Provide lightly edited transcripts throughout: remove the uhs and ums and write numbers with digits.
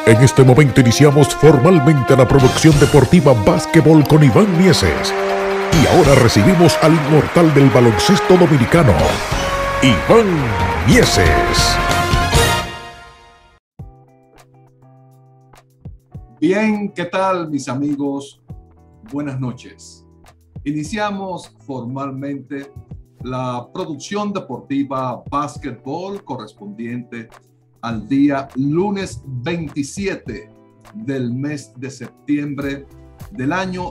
En este momento iniciamos formalmente la producción deportiva Básquetbol con Iván Mieses. Y ahora recibimos al inmortal del baloncesto dominicano, Iván Mieses. Bien, ¿qué tal, mis amigos? Buenas noches. Iniciamos formalmente la producción deportiva Básquetbol correspondiente al día lunes 27 del mes de septiembre del año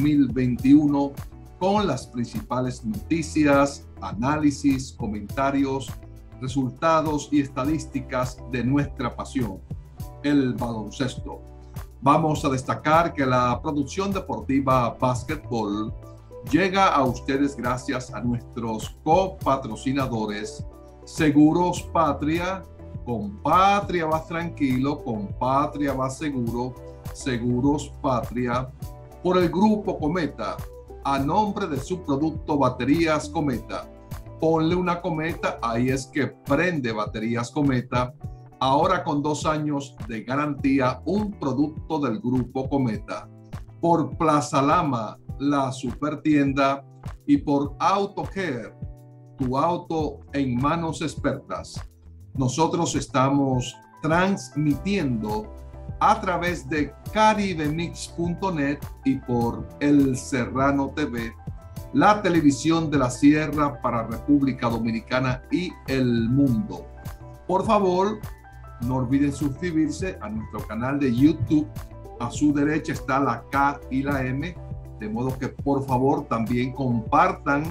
2021 con las principales noticias, análisis, comentarios, resultados y estadísticas de nuestra pasión, el baloncesto. Vamos a destacar que la producción deportiva Básquetbol llega a ustedes gracias a nuestros copatrocinadores Seguros Patria. Con Patria vas tranquilo, con Patria vas seguro, Seguros Patria, por el Grupo Cometa, a nombre de su producto Baterías Cometa. Ponle una Cometa, ahí es que prende Baterías Cometa, ahora con 2 años de garantía, un producto del Grupo Cometa. Por Plaza Lama, la super tienda, y por AutoCare, tu auto en manos expertas. Nosotros estamos transmitiendo a través de caribemix.net y por El Serrano TV, la televisión de la Sierra para República Dominicana y el mundo. Por favor, no olviden suscribirse a nuestro canal de YouTube. A su derecha está la K y la M, de modo que por favor también compartan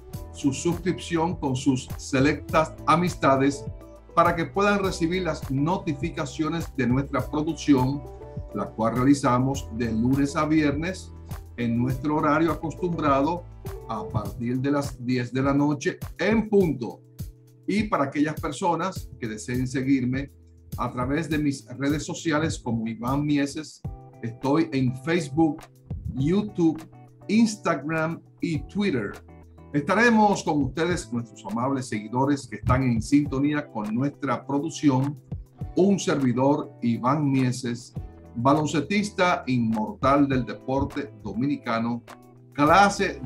su suscripción con sus selectas amistades para que puedan recibir las notificaciones de nuestra producción, la cual realizamos de lunes a viernes en nuestro horario acostumbrado a partir de las 10 de la noche en punto. Y para aquellas personas que deseen seguirme a través de mis redes sociales como Iván Mieses, estoy en Facebook, YouTube, Instagram y Twitter. Estaremos con ustedes, nuestros amables seguidores que están en sintonía con nuestra producción. Un servidor, Iván Mieses, baloncetista inmortal del deporte dominicano, clase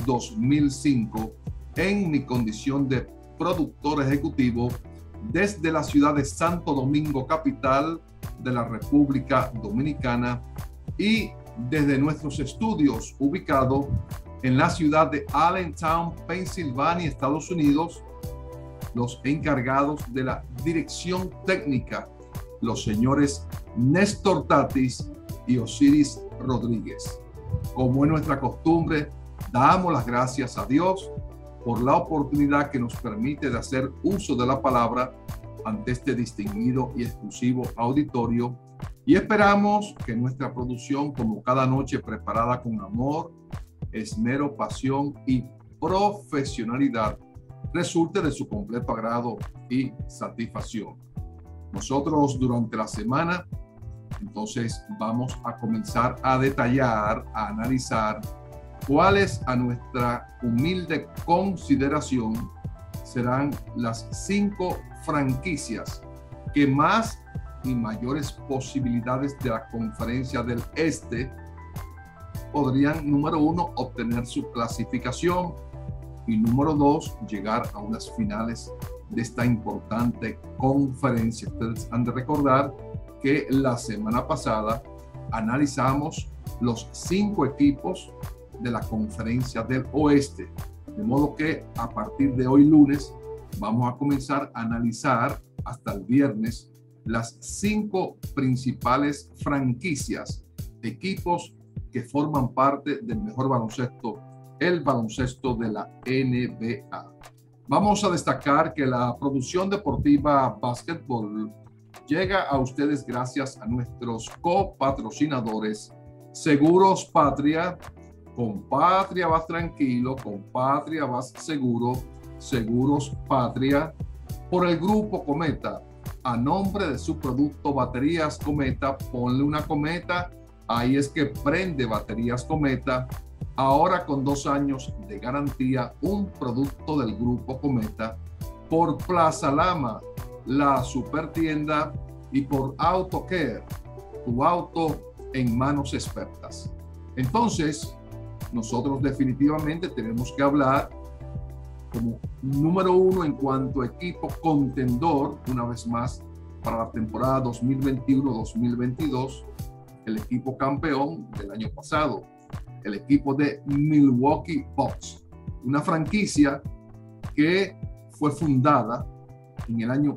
2005, en mi condición de productor ejecutivo desde la ciudad de Santo Domingo, capital de la República Dominicana, y desde nuestros estudios ubicados en la ciudad de Allentown, Pensilvania, Estados Unidos, los encargados de la dirección técnica, los señores Néstor Tatis y Osiris Rodríguez. Como es nuestra costumbre, damos las gracias a Dios por la oportunidad que nos permite de hacer uso de la palabra ante este distinguido y exclusivo auditorio, y esperamos que nuestra producción, como cada noche preparada con amor, esmero, pasión y profesionalidad, resulte de su completo agrado y satisfacción. Nosotros durante la semana, entonces, vamos a comenzar a detallar, a analizar cuáles, a nuestra humilde consideración, serán las 5 franquicias que más y mayores posibilidades de la Conferencia del Este podrían, número 1, obtener su clasificación, y número 2, llegar a unas finales de esta importante conferencia. Ustedes han de recordar que la semana pasada analizamos los 5 equipos de la Conferencia del Oeste, de modo que a partir de hoy lunes vamos a comenzar a analizar hasta el viernes las 5 principales franquicias, equipos que forman parte del mejor baloncesto, el baloncesto de la NBA. Vamos a destacar que la producción deportiva Básquetbol llega a ustedes gracias a nuestros copatrocinadores Seguros Patria. Con Patria vas tranquilo, con Patria vas seguro, Seguros Patria. Por el Grupo Cometa, a nombre de su producto Baterías Cometa, ponle una Cometa, ahí es que prende Baterías Cometa, ahora con 2 años de garantía, un producto del Grupo Cometa. Por Plaza Lama, la super tienda, y por AutoCare, tu auto en manos expertas. Entonces, nosotros definitivamente tenemos que hablar como número uno en cuanto a equipo contendor, una vez más, para la temporada 2021-2022, el equipo campeón del año pasado, el equipo de Milwaukee Bucks, una franquicia que fue fundada en el año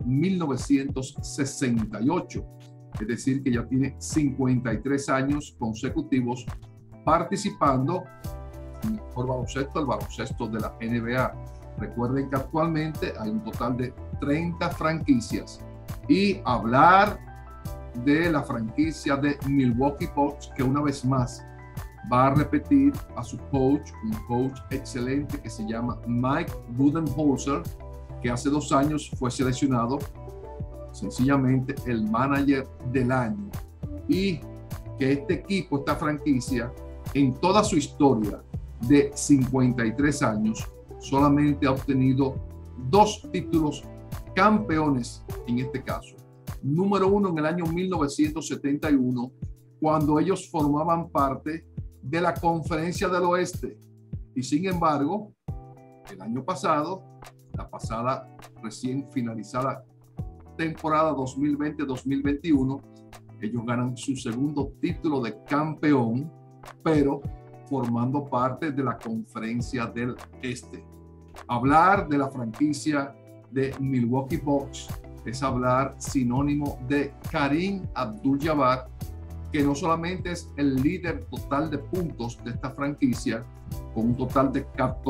1968, es decir, que ya tiene 53 años consecutivos participando por baloncesto, el baloncesto de la NBA. Recuerden que actualmente hay un total de 30 franquicias, y hablar de la franquicia de Milwaukee Bucks, que una vez más va a repetir a su coach, un coach excelente que se llama Mike Budenholzer, que hace 2 años fue seleccionado sencillamente el manager del año, y que este equipo, esta franquicia, en toda su historia de 53 años, solamente ha obtenido 2 títulos campeones en este caso. Número 1 en el año 1971, cuando ellos formaban parte de la Conferencia del Oeste. Y sin embargo, el año pasado, la pasada recién finalizada temporada 2020-2021, ellos ganan su segundo título de campeón, pero formando parte de la Conferencia del Este. Hablar de la franquicia de Milwaukee Bucks es hablar sinónimo de Kareem Abdul-Jabbar, que no solamente es el líder total de puntos de esta franquicia, con un total de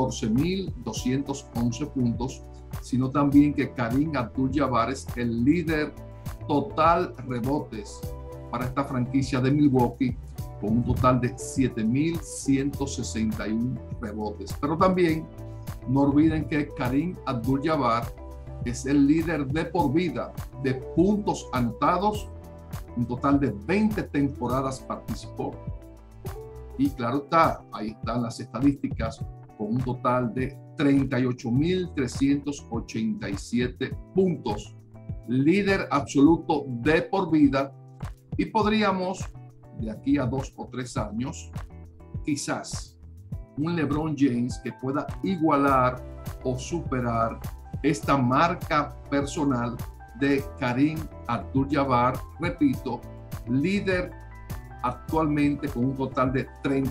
14.211 puntos, sino también que Kareem Abdul-Jabbar es el líder total rebotes para esta franquicia de Milwaukee, con un total de 7.161 rebotes. Pero también no olviden que Kareem Abdul-Jabbar es el líder de por vida de puntos anotados. Un total de 20 temporadas participó. Y claro está, ahí están las estadísticas, con un total de 38.387 puntos. Líder absoluto de por vida. Y podríamos, de aquí a 2 o 3 años, quizás un LeBron James que pueda igualar o superar esta marca personal de Kareem Abdul-Jabbar, repito, líder actualmente con un total de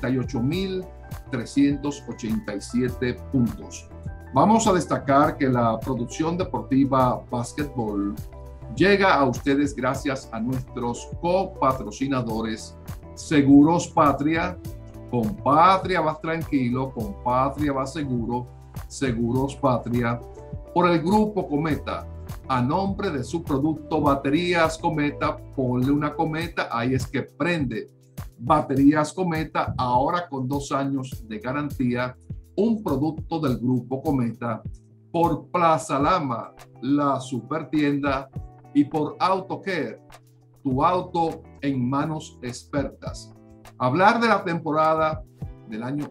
38.387 puntos. Vamos a destacar que la producción deportiva Básquetbol llega a ustedes gracias a nuestros copatrocinadores Seguros Patria. Con Patria vas tranquilo, con Patria vas seguro. Seguros Patria. Por el Grupo Cometa, a nombre de su producto Baterías Cometa, ponle una cometa, ahí es que prende. Baterías Cometa, ahora con 2 años de garantía, un producto del Grupo Cometa. Por Plaza Lama, la super tienda, y por AutoCare, tu auto en manos expertas. Hablar de la temporada del año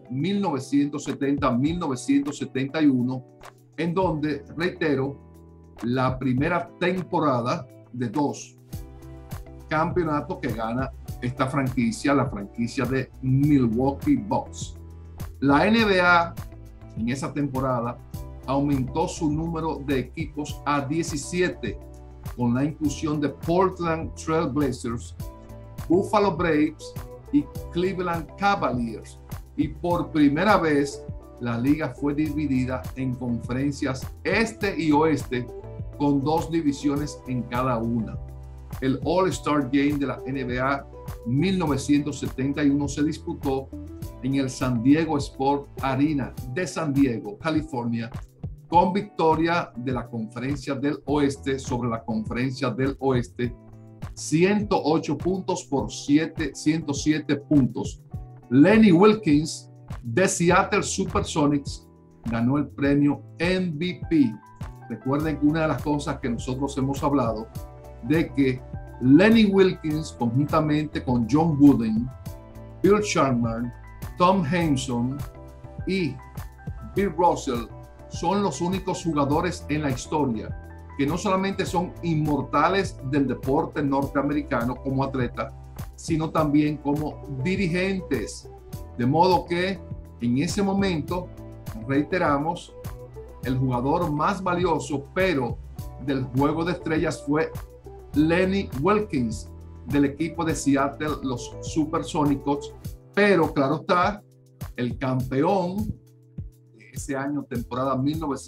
1970-1971, en donde, reitero, la primera temporada de 2 campeonatos que gana esta franquicia, la franquicia de Milwaukee Bucks. La NBA en esa temporada aumentó su número de equipos a 17, con la inclusión de Portland Trail Blazers, Buffalo Braves y Cleveland Cavaliers. Y por primera vez, la liga fue dividida en conferencias este y oeste, con 2 divisiones en cada una. El All-Star Game de la NBA 1971 se disputó en el San Diego Sport Arena de San Diego, California, con victoria de la Conferencia del Oeste sobre la Conferencia del Oeste, 108 puntos por 107 puntos. Lenny Wilkins de Seattle Supersonics ganó el premio MVP. Recuerden que una de las cosas que nosotros hemos hablado, de que Lenny Wilkins, conjuntamente con John Wooden, Bill Sharman, Tom Henson y Bill Russell, son los únicos jugadores en la historia que no solamente son inmortales del deporte norteamericano como atleta, sino también como dirigentes. De modo que en ese momento, reiteramos, el jugador más valioso, pero del juego de estrellas, fue Lenny Wilkens, del equipo de Seattle, los Supersónicos. Pero claro está, el campeón de ese año, temporada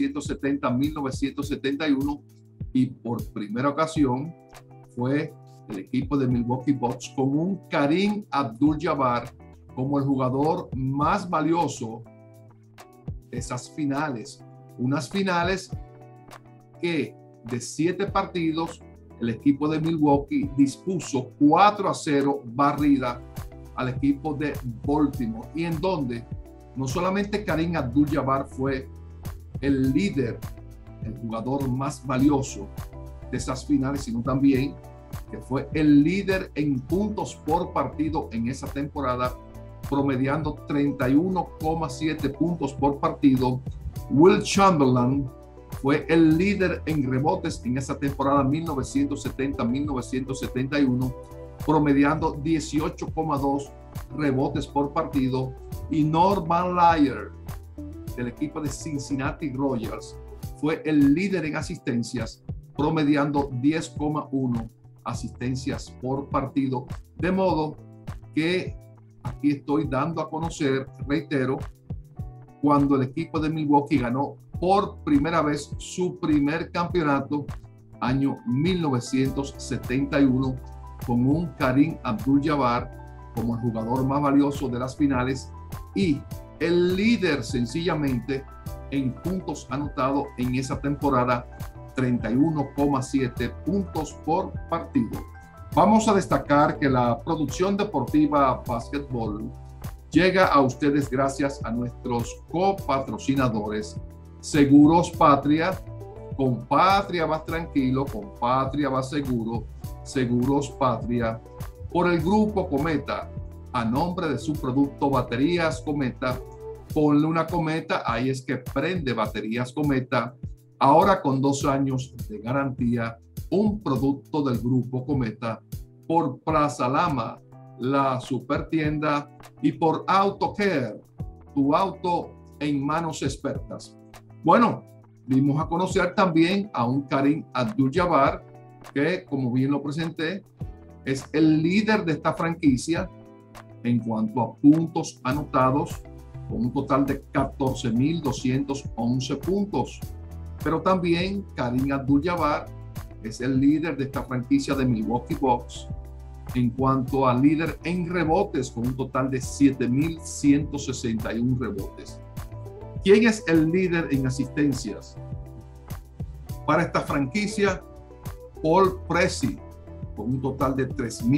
1970-1971, y por primera ocasión fue el equipo de Milwaukee Bucks, con un Kareem Abdul-Jabbar como el jugador más valioso de esas finales. Unas finales que de 7 partidos el equipo de Milwaukee dispuso 4-0 barrida al equipo de Baltimore, y en donde no solamente Kareem Abdul-Jabbar fue el líder, el jugador más valioso de esas finales, sino también que fue el líder en puntos por partido en esa temporada, promediando 31,7 puntos por partido. Will Chamberlain fue el líder en rebotes en esa temporada 1970-1971, promediando 18,2 rebotes por partido. Y Norman Lyer, del equipo de Cincinnati Royals, fue el líder en asistencias, promediando 10,1 asistencias por partido. De modo que aquí estoy dando a conocer, reitero, cuando el equipo de Milwaukee ganó por primera vez su primer campeonato, año 1971, con un Kareem Abdul-Jabbar como el jugador más valioso de las finales y el líder sencillamente en puntos anotados en esa temporada, 31,7 puntos por partido. Vamos a destacar que la producción deportiva Básquetbol llega a ustedes gracias a nuestros copatrocinadores: Seguros Patria. Con Patria vas tranquilo, con Patria vas seguro. Seguros Patria. Por el Grupo Cometa, a nombre de su producto Baterías Cometa. Ponle una cometa, ahí es que prende Baterías Cometa. Ahora con 2 años de garantía, un producto del Grupo Cometa. Por Plaza Lama, la super tienda, y por AutoCare, tu auto en manos expertas. Bueno, vimos a conocer también a un Kareem Abdul-Jabbar, que, como bien lo presenté, es el líder de esta franquicia en cuanto a puntos anotados, con un total de 14,211 puntos. Pero también Kareem Abdul-Jabbar es el líder de esta franquicia de Milwaukee Bucks en cuanto a líder en rebotes, con un total de 7,161 rebotes. ¿Quién es el líder en asistencias para esta franquicia? Paul Pressey, con un total de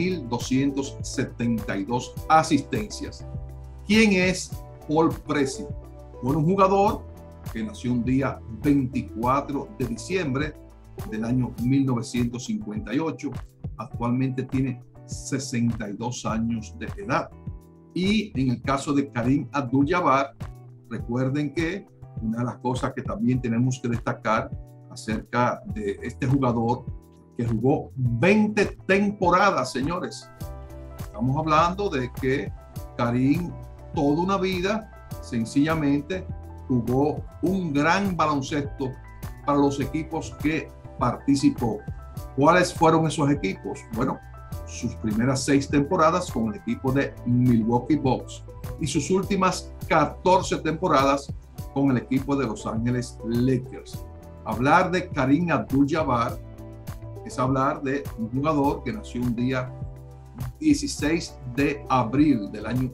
3,272 asistencias. ¿Quién es Paul Pressey? Bueno, un jugador que nació un día 24 de diciembre del año 1958. Actualmente tiene 62 años de edad. Y en el caso de Kareem Abdul-Jabbar, recuerden que una de las cosas que también tenemos que destacar acerca de este jugador, que jugó 20 temporadas, señores. Estamos hablando de que Kareem toda una vida sencillamente jugó un gran baloncesto para los equipos que participó. ¿Cuáles fueron esos equipos? Bueno, sus primeras 6 temporadas con el equipo de Milwaukee Bucks y sus últimas 14 temporadas con el equipo de Los Ángeles Lakers. Hablar de Kareem Abdul-Jabbar es hablar de un jugador que nació un día 16 de abril del año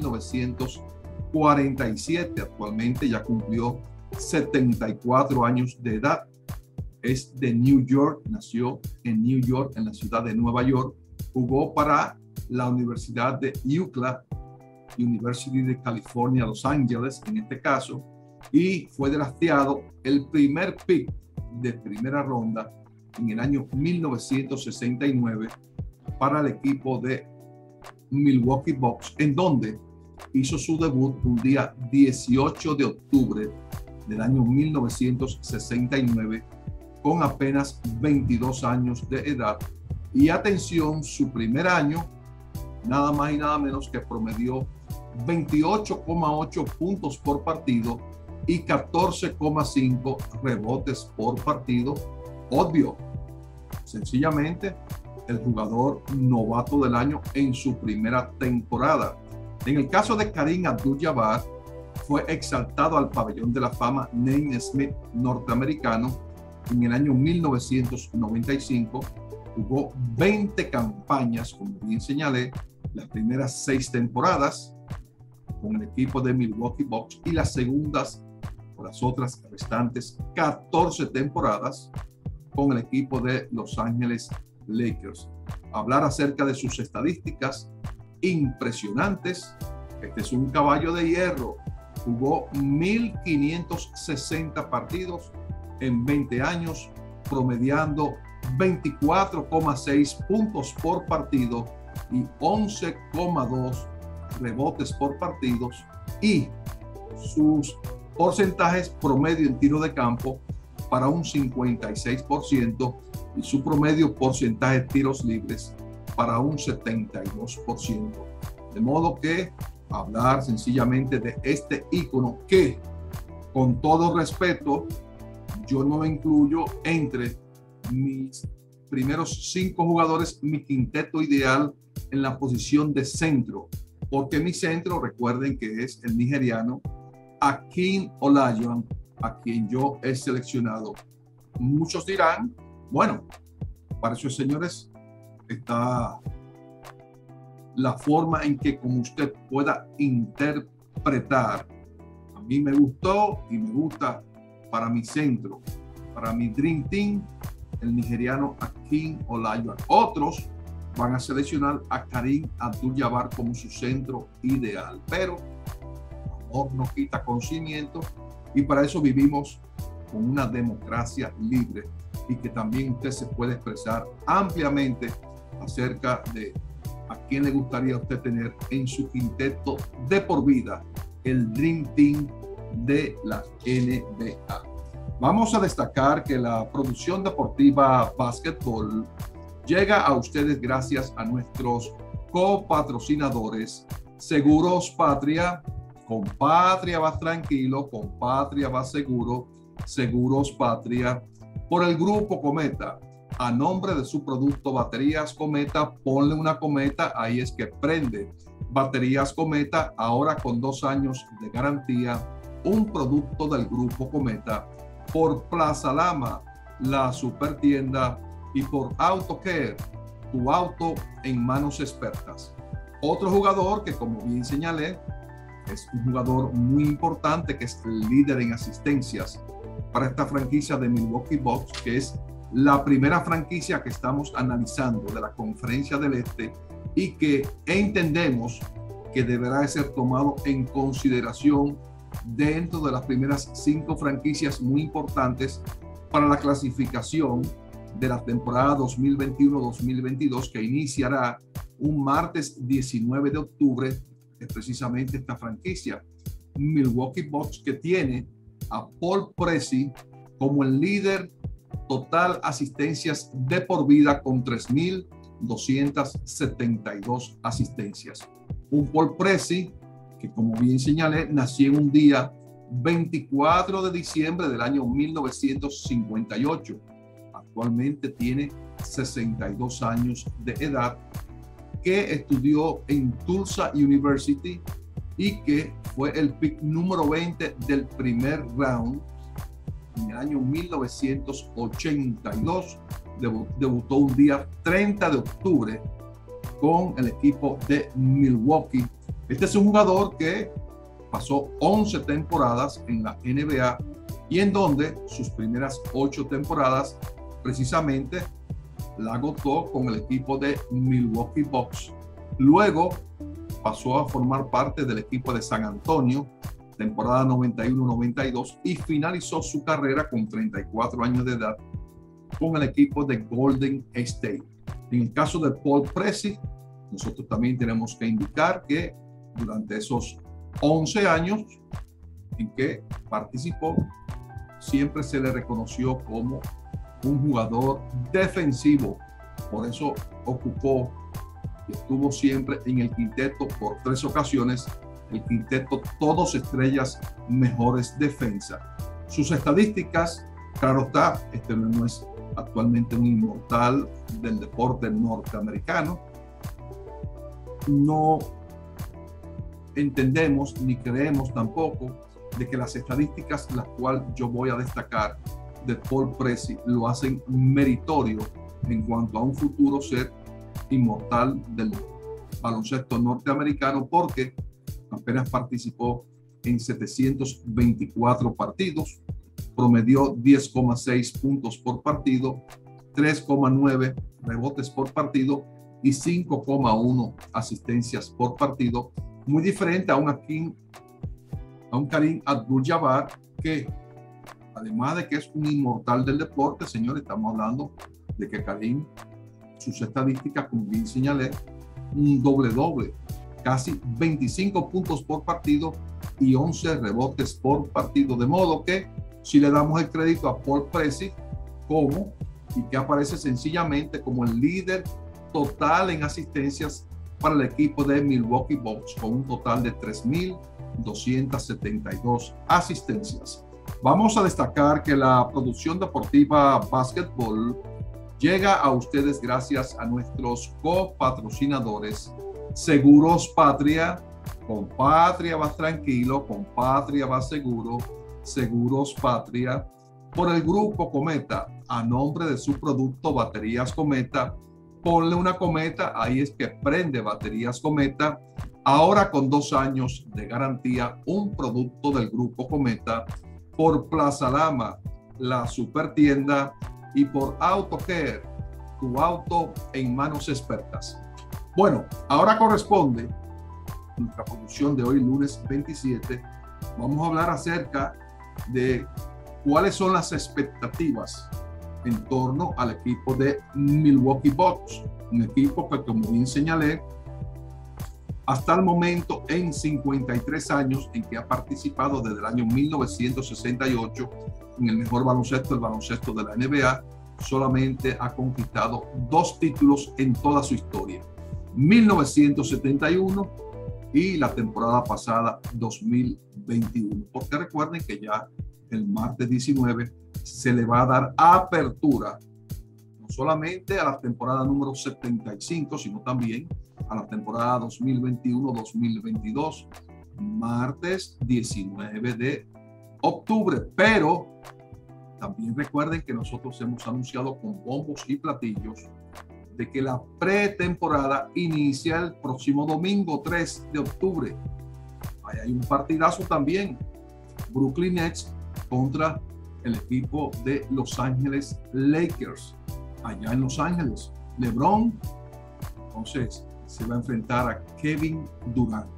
1947. Actualmente ya cumplió 74 años de edad. Es de New York, nació en New York, en la ciudad de Nueva York. Jugó para la Universidad de UCLA, University de California, Los Ángeles, en este caso, y fue drafteado el primer pick de primera ronda en el año 1969 para el equipo de Milwaukee Bucks, en donde hizo su debut un día 18 de octubre del año 1969 con apenas 22 años de edad. Y atención, su primer año nada más y nada menos que promedió 28,8 puntos por partido y 14,5 rebotes por partido. Obvio, sencillamente el jugador novato del año en su primera temporada. En el caso de Kareem Abdul-Jabbar, fue exaltado al pabellón de la fama Naismith norteamericano en el año 1995. Jugó 20 campañas, como bien señalé, las primeras 6 temporadas con el equipo de Milwaukee Bucks y las segundas o las otras restantes 14 temporadas con el equipo de Los Ángeles Lakers. Hablar acerca de sus estadísticas impresionantes. Este es un caballo de hierro. Jugó 1,560 partidos en 20 años, promediando 24,6 puntos por partido y 11,2 rebotes por partidos, y sus porcentajes promedio en tiro de campo para un 56% y su promedio porcentaje de tiros libres para un 72%. De modo que hablar sencillamente de este ícono que, con todo respeto, yo no lo incluyo entre mis primeros 5 jugadores, mi quinteto ideal en la posición de centro, porque mi centro, recuerden que es el nigeriano Akeem Olajuwon, a quien yo he seleccionado. Muchos dirán, bueno, para esos señores está la forma en que como usted pueda interpretar. A mí me gustó y me gusta para mi centro, para mi Dream Team, el nigeriano Akeem Olajuwon. Otros van a seleccionar a Kareem Abdul-Jabbar como su centro ideal, pero amor no quita conocimiento, y para eso vivimos con una democracia libre y que también usted se puede expresar ampliamente acerca de a quién le gustaría a usted tener en su quinteto de por vida, el Dream Team de la NBA. Vamos a destacar que la producción deportiva Básquetbol llega a ustedes gracias a nuestros copatrocinadores Seguros Patria. Con Patria vas tranquilo, con Patria vas seguro. Seguros Patria. Por el Grupo Cometa, a nombre de su producto Baterías Cometa, ponle una cometa, ahí es que prende. Baterías Cometa, ahora con 2 años de garantía, un producto del Grupo Cometa. Por Plaza Lama, la super tienda, y por AutoCare, tu auto en manos expertas. Otro jugador que, como bien señalé, es un jugador muy importante, que es el líder en asistencias para esta franquicia de Milwaukee Bucks, que es la primera franquicia que estamos analizando de la Conferencia del Este y que entendemos que deberá de ser tomado en consideración dentro de las primeras 5 franquicias muy importantes para la clasificación de la temporada 2021-2022, que iniciará un martes 19 de octubre. Es precisamente esta franquicia, Milwaukee Bucks, que tiene a Paul Pressey como el líder total asistencias de por vida con 3,272 asistencias. Un Paul Pressey que, como bien señalé, nació en un día 24 de diciembre del año 1958. Actualmente tiene 62 años de edad, que estudió en Tulsa University y que fue el pick número 20 del primer round en el año 1982. Debutó un día 30 de octubre con el equipo de Milwaukee. Este es un jugador que pasó 11 temporadas en la NBA y en donde sus primeras 8 temporadas precisamente la agotó con el equipo de Milwaukee Bucks. Luego pasó a formar parte del equipo de San Antonio, temporada 91-92, y finalizó su carrera con 34 años de edad con el equipo de Golden State. En el caso de Paul Pressey, nosotros también tenemos que indicar que durante esos 11 años en que participó, siempre se le reconoció como un jugador defensivo. Por eso ocupó y estuvo siempre en el quinteto por 3 ocasiones, el quinteto todos estrellas, mejores defensa. Sus estadísticas, claro está, este no es actualmente un inmortal del deporte norteamericano. No entendemos ni creemos tampoco de que las estadísticas las cuales yo voy a destacar de Paul Pressey lo hacen meritorio en cuanto a un futuro ser inmortal del baloncesto norteamericano, porque apenas participó en 724 partidos, promedió 10,6 puntos por partido, 3,9 rebotes por partido y 5,1 asistencias por partido, muy diferente a un Kareem Abdul-Jabbar, que además de que es un inmortal del deporte, señores, estamos hablando de que Kareem, sus estadísticas, como bien señalé, un doble-doble, casi 25 puntos por partido y 11 rebotes por partido, de modo que si le damos el crédito a Paul Pressey y que aparece sencillamente como el líder total en asistencias para el equipo de Milwaukee Bucks, con un total de 3.272 asistencias. Vamos a destacar que la producción deportiva Básquetbol llega a ustedes gracias a nuestros copatrocinadores Seguros Patria. Con Patria vas tranquilo, con Patria vas seguro. Seguros Patria. Por el Grupo Cometa, a nombre de su producto Baterías Cometa. Ponle una cometa, ahí es que prende Baterías Cometa. Ahora con 2 años de garantía, un producto del Grupo Cometa. Por Plaza Lama, la super tienda, y por AutoCare, tu auto en manos expertas. Bueno, ahora corresponde nuestra producción de hoy, lunes 27. Vamos a hablar acerca de cuáles son las expectativas en torno al equipo de Milwaukee Bucks, un equipo que, como bien señalé, hasta el momento en 53 años en que ha participado desde el año 1968 en el mejor baloncesto, el baloncesto de la NBA, solamente ha conquistado 2 títulos en toda su historia, 1971 y la temporada pasada 2021, porque recuerden que ya el martes 19 se le va a dar apertura no solamente a la temporada número 75, sino también a la temporada 2021-2022, martes 19 de octubre. Pero también recuerden que nosotros hemos anunciado con bombos y platillos de que la pretemporada inicia el próximo domingo 3 de octubre. Ahí hay un partidazo también, Brooklyn Nets contra el equipo de Los Ángeles Lakers, allá en Los Ángeles. LeBron entonces se va a enfrentar a Kevin Durant.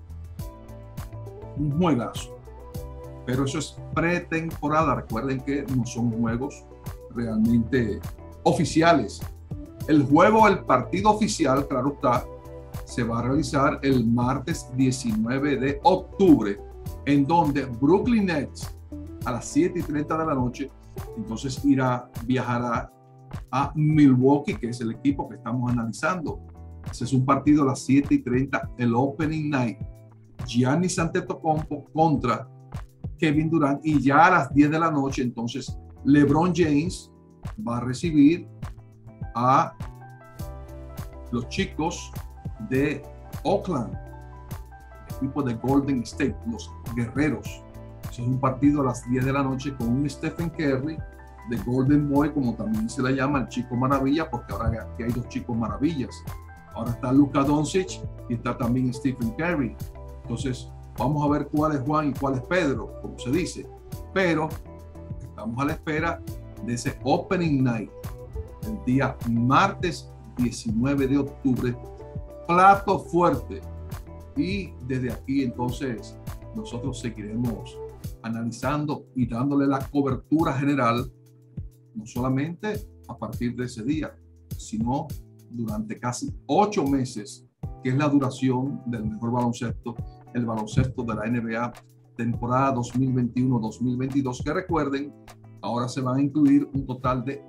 Un juegazo, pero eso es pretemporada. Recuerden que no son juegos realmente oficiales. El partido oficial, claro está, se va a realizar el martes 19 de octubre, en donde Brooklyn Nets a las 7:30 de la noche, entonces viajará a Milwaukee, que es el equipo que estamos analizando. Ese es un partido a las 7:30, el Opening Night. Giannis Antetokounmpo contra Kevin Durant, y ya a las 10 de la noche, entonces LeBron James va a recibir a los chicos de Oakland, el equipo de Golden State, los guerreros. Ese es un partido a las 10 de la noche con un Stephen Curry de Golden Boy, como también se le llama, el chico maravilla, porque ahora aquí hay 2 chicos maravillas. Ahora está Luka Doncic y está también Stephen Curry. Entonces vamos a ver cuál es Juan y cuál es Pedro, como se dice. Pero estamos a la espera de ese Opening Night, el día martes 19 de octubre, plato fuerte. Y desde aquí entonces nosotros seguiremos analizando y dándole la cobertura general, no solamente a partir de ese día, sino durante casi 8 meses, que es la duración del mejor baloncesto, el baloncesto de la NBA, temporada 2021-2022, que recuerden Ahora se van a incluir un total de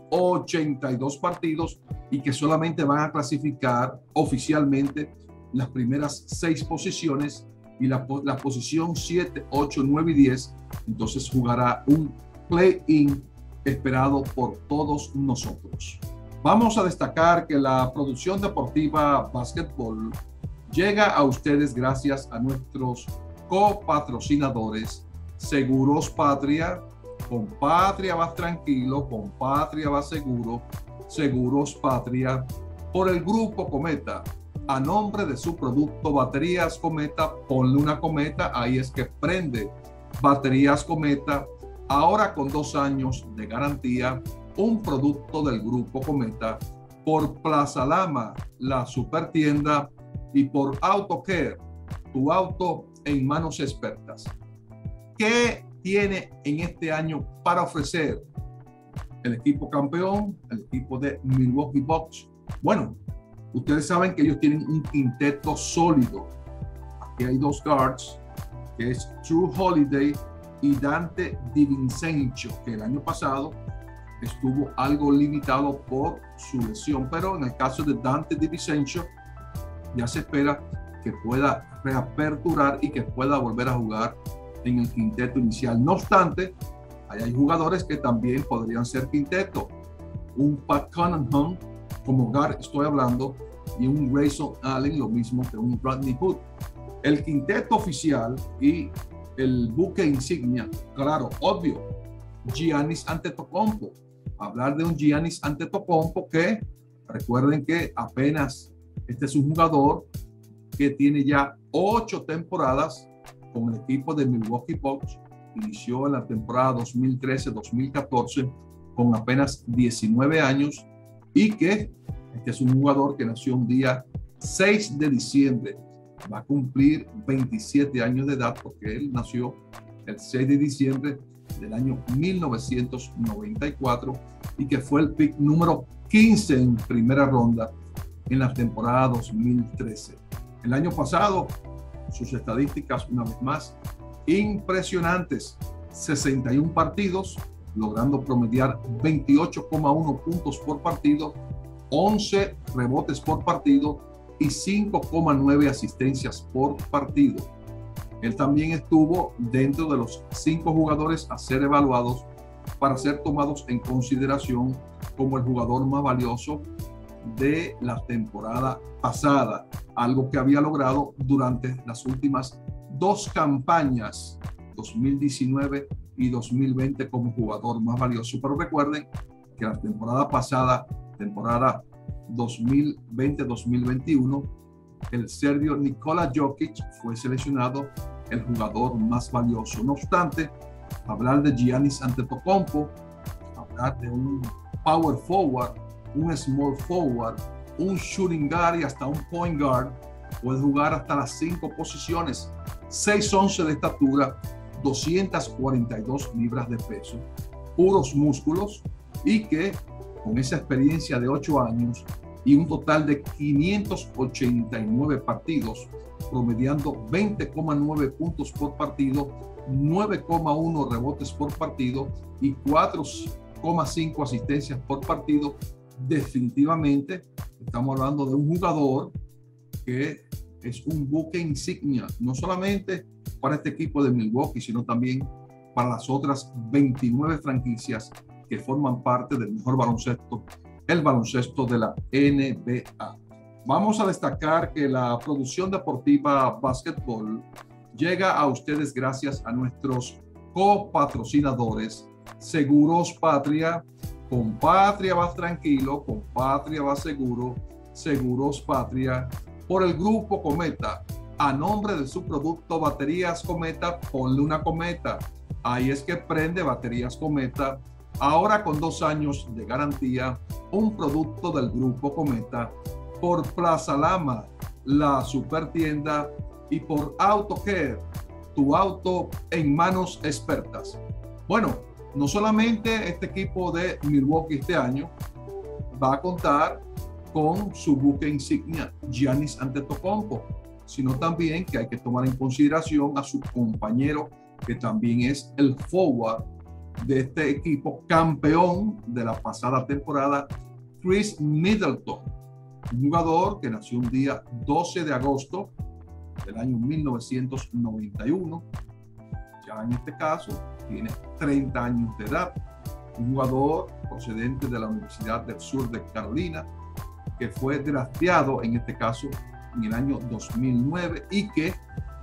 82 partidos y que solamente van a clasificar oficialmente las primeras 6 posiciones y la posición 7, 8, 9 y 10. Entonces jugará un play-in esperado por todos nosotros. Vamos a destacar que la producción deportiva Básquetbol llega a ustedes gracias a nuestros copatrocinadores Seguros Patria. Con Patria vas tranquilo, con Patria vas seguro. Seguros Patria. Por el Grupo Cometa, a nombre de su producto Baterías Cometa, ponle una cometa, ahí es que prende. Baterías Cometa, ahora con 2 años de garantía, un producto del Grupo Cometa. Por Plaza Lama, la super tienda, y por AutoCare, tu auto en manos expertas. ¿Qué tiene en este año para ofrecer el equipo campeón, el equipo de Milwaukee Bucks? Bueno, ustedes saben que ellos tienen un quinteto sólido. Aquí hay 2 guards, que es Jrue Holiday y Dante DiVincenzo, que el año pasado estuvo algo limitado por su lesión, pero en el caso de Dante DiVincenzo ya se espera que pueda reaperturar y que pueda volver a jugar en el quinteto inicial. No obstante, hay jugadores que también podrían ser quinteto. Un Pat Connaughton como guard estoy hablando, y un Grayson Allen, lo mismo que un Rodney Hood. El quinteto oficial y el buque insignia, claro, obvio, Giannis Antetokounmpo. Hablar de un Giannis Antetokounmpo que, recuerden que apenas este es un jugador que tiene ya 8 temporadas con el equipo de Milwaukee Bucks. Inició en la temporada 2013-2014 con apenas 19 años y que este es un jugador que nació un día 6 de diciembre. Va a cumplir 27 años de edad porque él nació el 6 de diciembre del año 1994 y que fue el pick número 15 en primera ronda en la temporada 2013. El año pasado, sus estadísticas, una vez más, impresionantes. 61 partidos, logrando promediar 28,1 puntos por partido, 11 rebotes por partido y 5,9 asistencias por partido. Él también estuvo dentro de los 5 jugadores a ser evaluados para ser tomados en consideración como el jugador más valioso de la temporada pasada, algo que había logrado durante las últimas 2 campañas, 2019 y 2020, como jugador más valioso. Pero recuerden que la temporada pasada, temporada 2020-2021, el serbio Nikola Jokic fue seleccionado el jugador más valioso. No obstante, hablar de Giannis Antetokounmpo, hablar de un power forward, un small forward, un shooting guard y hasta un point guard, puede jugar hasta las 5 posiciones, 6'11" de estatura, 242 libras de peso, puros músculos, y que con esa experiencia de 8 años y un total de 589 partidos, promediando 20,9 puntos por partido, 9,1 rebotes por partido y 4,5 asistencias por partido, definitivamente estamos hablando de un jugador que es un buque insignia, no solamente para este equipo de Milwaukee, sino también para las otras 29 franquicias que forman parte del mejor baloncesto, el baloncesto de la NBA. Vamos a destacar que la producción deportiva Básquetbol llega a ustedes gracias a nuestros copatrocinadores Seguros Patria. Con Patria vas tranquilo, con Patria vas seguro. Seguros Patria. Por el Grupo Cometa, a nombre de su producto Baterías Cometa, ponle una cometa, ahí es que prende. Baterías Cometa, ahora con 2 años de garantía, un producto del Grupo Cometa. Por Plaza Lama, la super tienda, y por AutoCare, tu auto en manos expertas. Bueno, no solamente este equipo de Milwaukee este año va a contar con su buque insignia Giannis Antetokounmpo, sino también que hay que tomar en consideración a su compañero, que también es el forward de este equipo campeón de la pasada temporada, Chris Middleton, un jugador que nació un día 12 de agosto del año 1991. Ya en este caso tiene 30 años de edad, un jugador procedente de la Universidad del Sur de Carolina, que fue drafteado en este caso en el año 2009 y que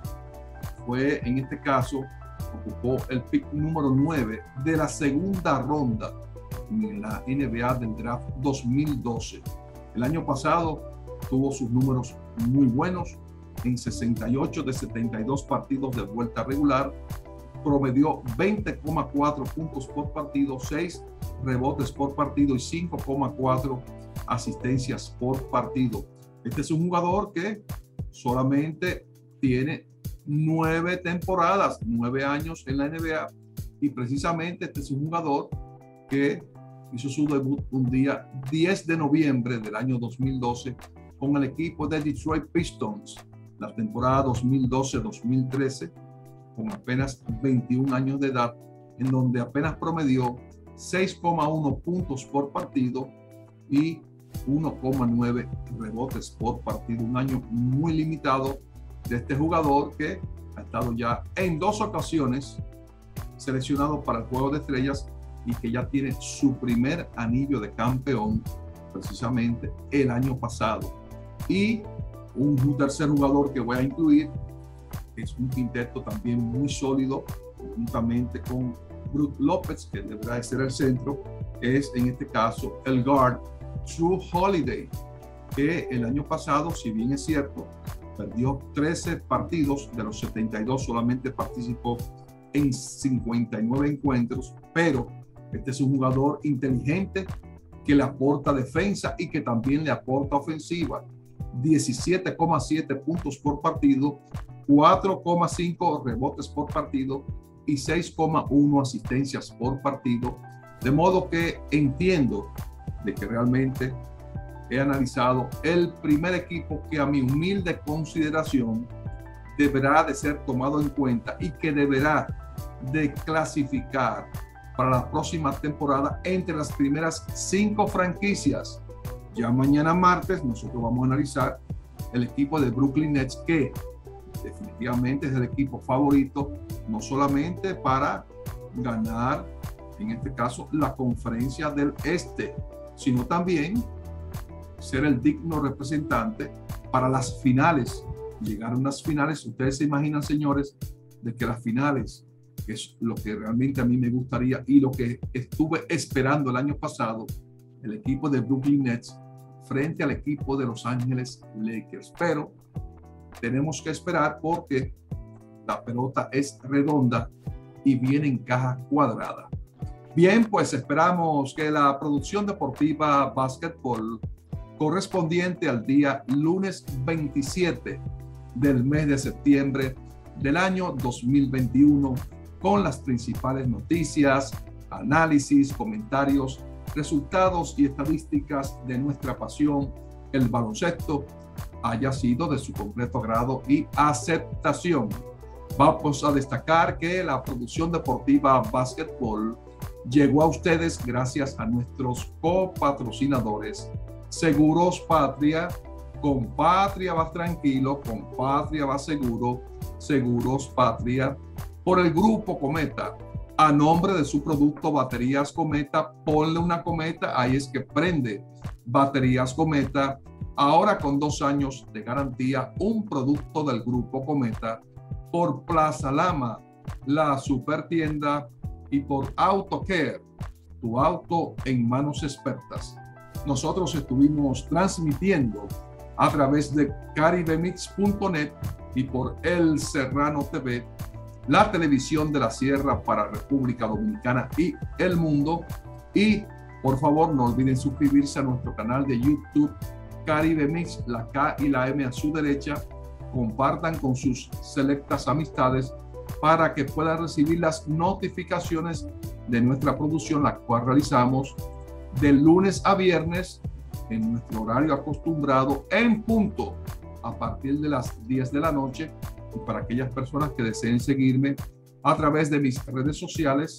fue en este caso ocupó el pick número 9 de la segunda ronda en la NBA del draft 2012. El año pasado tuvo sus números muy buenos en 68 de 72 partidos de vuelta regular, promedió 20,4 puntos por partido, 6 rebotes por partido y 5,4 asistencias por partido. Este es un jugador que solamente tiene 9 temporadas, 9 años en la NBA, y precisamente este es un jugador que hizo su debut un día 10 de noviembre del año 2012 con el equipo de Detroit Pistons, la temporada 2012-2013, con apenas 21 años de edad, en donde apenas promedió 6,1 puntos por partido y 1,9 rebotes por partido. Un año muy limitado de este jugador que ha estado ya en 2 ocasiones seleccionado para el Juego de Estrellas y que ya tiene su primer anillo de campeón precisamente el año pasado. Y un tercer jugador que voy a incluir es un quinteto también muy sólido, juntamente con Brook López, que deberá de ser el centro, es en este caso el guard Jrue Holiday, que el año pasado, si bien es cierto, perdió 13 partidos de los 72, solamente participó en 59 encuentros, pero este es un jugador inteligente que le aporta defensa y que también le aporta ofensiva. 17,7 puntos por partido, 4,5 rebotes por partido y 6,1 asistencias por partido. De modo que entiendo de que realmente he analizado el primer equipo que a mi humilde consideración deberá de ser tomado en cuenta y que deberá de clasificar para la próxima temporada entre las primeras 5 franquicias. Ya mañana martes nosotros vamos a analizar el equipo de Brooklyn Nets, que definitivamente es el equipo favorito, no solamente para ganar, en este caso, la conferencia del Este, sino también ser el digno representante para las finales, llegar a unas finales. Ustedes se imaginan, señores, de que las finales, que es lo que realmente a mí me gustaría y lo que estuve esperando el año pasado, el equipo de Brooklyn Nets frente al equipo de Los Ángeles Lakers. Pero tenemos que esperar porque la pelota es redonda y viene en caja cuadrada. Bien, pues esperamos que la producción deportiva básquetbol correspondiente al día lunes 27 del mes de septiembre del año 2021, con las principales noticias, análisis, comentarios, resultados y estadísticas de nuestra pasión, el baloncesto, haya sido de su completo agrado y aceptación. Vamos a destacar que la producción deportiva básquetbol llegó a ustedes gracias a nuestros copatrocinadores: Seguros Patria. Con Patria vas tranquilo, con Patria vas seguro. Seguros Patria. Por el Grupo Cometa, a nombre de su producto Baterías Cometa, ponle una cometa, ahí es que prende. Baterías Cometa, ahora con 2 años de garantía, un producto del Grupo Cometa. Por Plaza Lama, la super tienda, y por AutoCare, tu auto en manos expertas. Nosotros estuvimos transmitiendo a través de caribemix.net y por El Serrano TV, la televisión de la Sierra para República Dominicana y el mundo. Y por favor no olviden suscribirse a nuestro canal de YouTube Caribe Mix, la K y la M a su derecha. Compartan con sus selectas amistades para que puedan recibir las notificaciones de nuestra producción, la cual realizamos de lunes a viernes en nuestro horario acostumbrado en punto a partir de las 10 de la noche. Y para aquellas personas que deseen seguirme a través de mis redes sociales,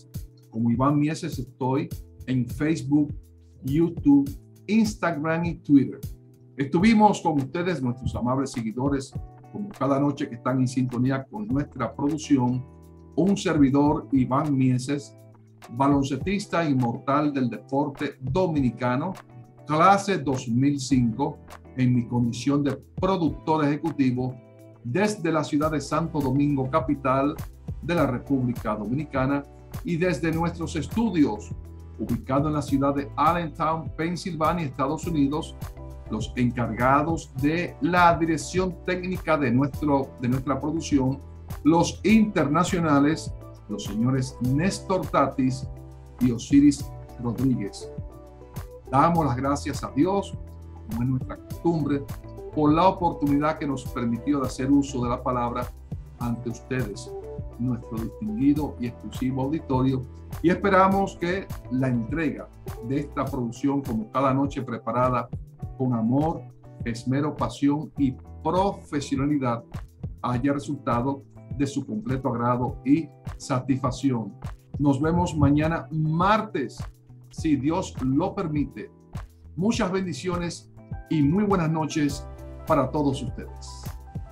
Como Iván Mieses estoy en Facebook, YouTube, Instagram y Twitter. Estuvimos con ustedes, nuestros amables seguidores, como cada noche que están en sintonía con nuestra producción, un servidor, Iván Mieses, baloncetista inmortal del deporte dominicano, clase 2005, en mi condición de productor ejecutivo desde la ciudad de Santo Domingo, capital de la República Dominicana, y desde nuestros estudios, ubicado en la ciudad de Allentown, Pensilvania, Estados Unidos, los encargados de la dirección técnica de nuestra producción, los internacionales, los señores Néstor Tatis y Osiris Rodríguez. Damos las gracias a Dios, como es nuestra costumbre, por la oportunidad que nos permitió de hacer uso de la palabra ante ustedes, nuestro distinguido y exclusivo auditorio, y esperamos que la entrega de esta producción, como cada noche preparada con amor, esmero, pasión y profesionalidad, haya resultado de su completo agrado y satisfacción. Nos vemos mañana martes, si Dios lo permite. Muchas bendiciones y muy buenas noches para todos ustedes.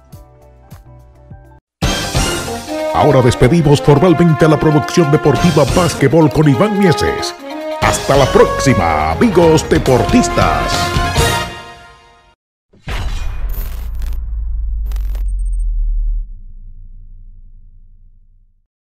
Ahora despedimos formalmente a la producción deportiva Básquetbol con Iván Mieses. Hasta la próxima, amigos deportistas.